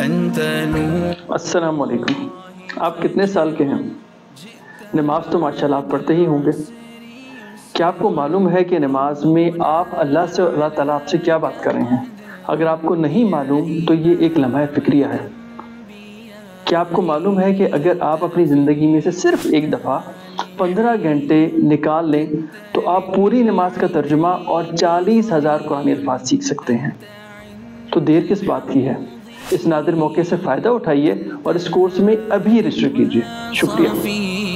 أنت नूर। अस्सलाम वालेकुम। आप कितने साल के हैं? नमाज तो माशाल्लाह आप पढ़ते ही होंगे। क्या आपको मालूम है कि नमाज में आप अल्लाह से और अल्लाह ताला आपसे क्या बात कर रहे हैं? अगर आपको नहीं मालूम तो ये एक लम्हा फ़िक्रिया है। क्या आपको मालूम है कि अगर आप अपनी ज़िंदगी में से सिर्फ़ एक दफ़ा 15 घंटे निकाल लें तो आप पूरी नमाज का तर्जुमा और 40,000 कुरानी अल्फाज़ सीख सकते हैं। तो देर किस बात की है? इस नादिर मौके से फ़ायदा उठाइए और इस कोर्स में अभी रजिस्टर कीजिए। शुक्रिया।